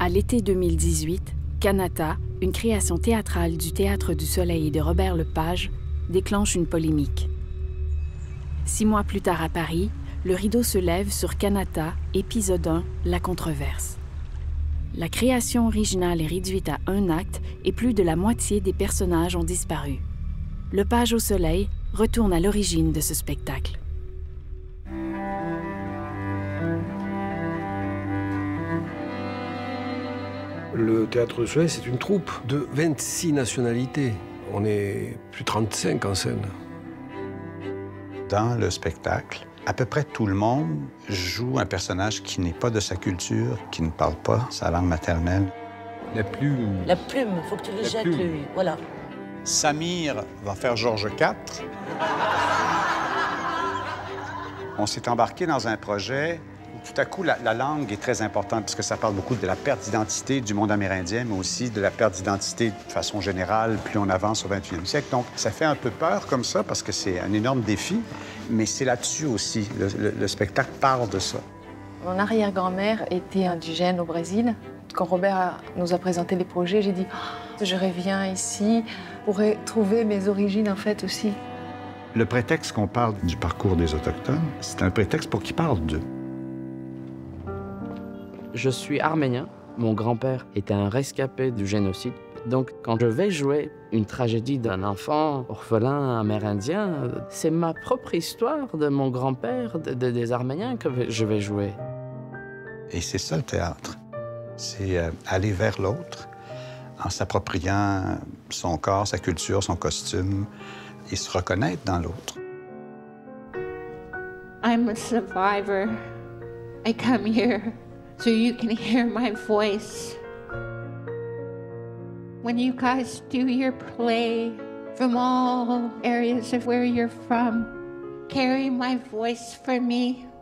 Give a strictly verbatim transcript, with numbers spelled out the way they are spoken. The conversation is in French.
À l'été deux mille dix-huit, Kanata, une création théâtrale du Théâtre du Soleil de Robert Lepage, déclenche une polémique. Six mois plus tard à Paris, le rideau se lève sur Kanata, épisode un, La controverse. La création originale est réduite à un acte et plus de la moitié des personnages ont disparu. Lepage au Soleil retourne à l'origine de ce spectacle. Le Théâtre du Soleil, c'est une troupe de vingt-six nationalités. On est plus de trente-cinq en scène. Dans le spectacle, à peu près tout le monde joue un personnage qui n'est pas de sa culture, qui ne parle pas sa langue maternelle. La plume. La plume, faut que tu le jettes, lui. Voilà. Samir va faire Georges quatre. On s'est embarqué dans un projet où tout à coup, la, la langue est très importante parce que ça parle beaucoup de la perte d'identité du monde amérindien, mais aussi de la perte d'identité de façon générale, plus on avance au vingt-et-unième siècle. Donc, ça fait un peu peur comme ça parce que c'est un énorme défi, mais c'est là-dessus aussi. Le, le, le spectacle parle de ça. Mon arrière-grand-mère était indigène au Brésil. Quand Robert nous a présenté les projets, j'ai dit oh, « je reviens ici pour trouver mes origines en fait aussi ». Le prétexte qu'on parle du parcours des Autochtones, c'est un prétexte pour qu'ils parlent d'eux. Je suis arménien. Mon grand-père était un rescapé du génocide. Donc, quand je vais jouer une tragédie d'un enfant orphelin amérindien, c'est ma propre histoire de mon grand-père, de, de, des Arméniens que je vais jouer. Et c'est ça le théâtre. C'est euh, aller vers l'autre en s'appropriant son corps, sa culture, son costume et se reconnaître dans l'autre. I'm a survivor. I come here so you can hear my voice. When you guys do your play from all areas of where you're from, carry my voice for me.